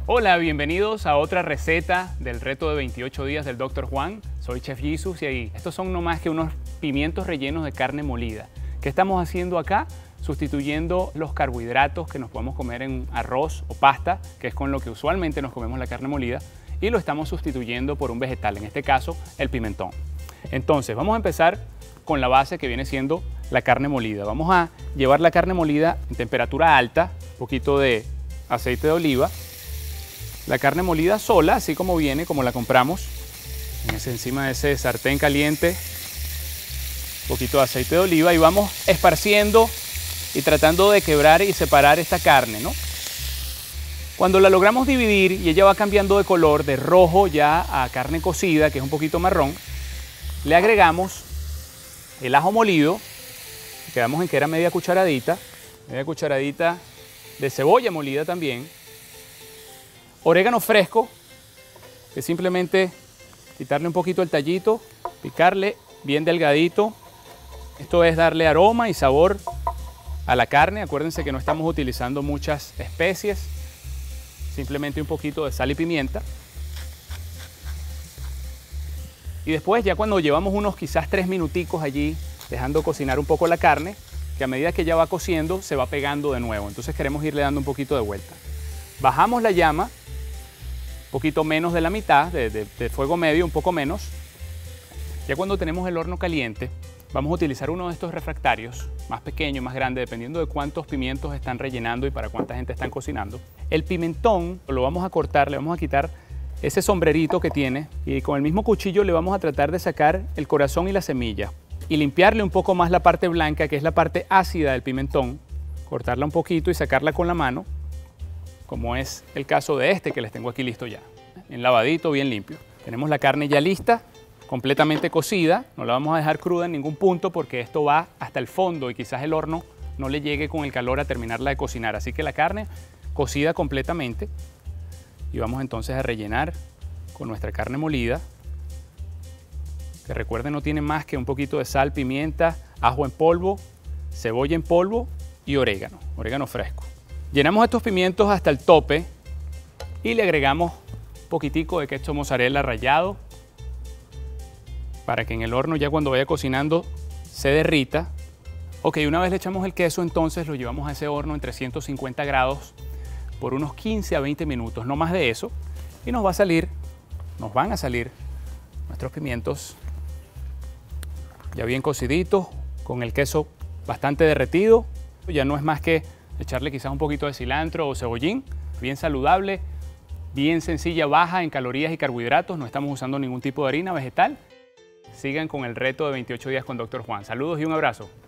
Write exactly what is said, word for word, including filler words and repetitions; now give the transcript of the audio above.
Hola, bienvenidos a otra receta del reto de veintiocho días del doctor Juan. Soy Chef Jesus y ahí, estos son no más que unos pimientos rellenos de carne molida. ¿Qué estamos haciendo acá? Sustituyendo los carbohidratos que nos podemos comer en arroz o pasta, que es con lo que usualmente nos comemos la carne molida, y lo estamos sustituyendo por un vegetal, en este caso el pimentón. Entonces, vamos a empezar con la base que viene siendo la carne molida. Vamos a llevar la carne molida en temperatura alta, un poquito de aceite de oliva. La carne molida sola, así como viene, como la compramos, en ese, encima de ese sartén caliente, un poquito de aceite de oliva y vamos esparciendo y tratando de quebrar y separar esta carne, ¿no? Cuando la logramos dividir y ella va cambiando de color, de rojo ya a carne cocida, que es un poquito marrón, le agregamos el ajo molido, quedamos en que era media cucharadita, media cucharadita de cebolla molida también, orégano fresco, que simplemente quitarle un poquito el tallito, picarle bien delgadito. Esto es darle aroma y sabor a la carne. Acuérdense que no estamos utilizando muchas especies, simplemente un poquito de sal y pimienta. Y después, ya cuando llevamos unos quizás tres minuticos allí, dejando cocinar un poco la carne, que a medida que ya va cociendo, se va pegando de nuevo. Entonces queremos irle dando un poquito de vuelta. Bajamos la llama, un poquito menos de la mitad, de, de, de fuego medio, un poco menos. Ya cuando tenemos el horno caliente, vamos a utilizar uno de estos refractarios, más pequeño, más grande, dependiendo de cuántos pimientos están rellenando y para cuánta gente están cocinando. El pimentón lo vamos a cortar, le vamos a quitar ese sombrerito que tiene y con el mismo cuchillo le vamos a tratar de sacar el corazón y la semilla y limpiarle un poco más la parte blanca, que es la parte ácida del pimentón, cortarla un poquito y sacarla con la mano, como es el caso de este que les tengo aquí listo ya, bien lavadito, bien limpio. Tenemos la carne ya lista, completamente cocida, no la vamos a dejar cruda en ningún punto porque esto va hasta el fondo y quizás el horno no le llegue con el calor a terminarla de cocinar. Así que la carne cocida completamente y vamos entonces a rellenar con nuestra carne molida, que recuerden no tiene más que un poquito de sal, pimienta, ajo en polvo, cebolla en polvo y orégano, orégano fresco. Llenamos estos pimientos hasta el tope y le agregamos un poquitico de queso mozzarella rallado para que en el horno ya cuando vaya cocinando se derrita. Ok, una vez le echamos el queso, entonces lo llevamos a ese horno en trescientos cincuenta grados por unos quince a veinte minutos, no más de eso, y nos va a salir, nos van a salir nuestros pimientos ya bien cociditos, con el queso bastante derretido. Ya no es más que echarle quizás un poquito de cilantro o cebollín, bien saludable, bien sencilla, baja en calorías y carbohidratos, no estamos usando ningún tipo de harina vegetal. Sigan con el reto de veintiocho días con doctor Juan. Saludos y un abrazo.